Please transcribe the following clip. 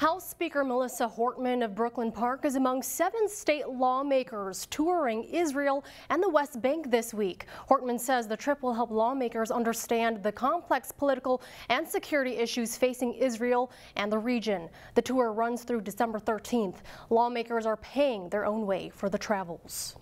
House Speaker Melissa Hortman of Brooklyn Park is among 7 state lawmakers touring Israel and the West Bank this week. Hortman says the trip will help lawmakers understand the complex political and security issues facing Israel and the region. The tour runs through December 13th. Lawmakers are paying their own way for the travels.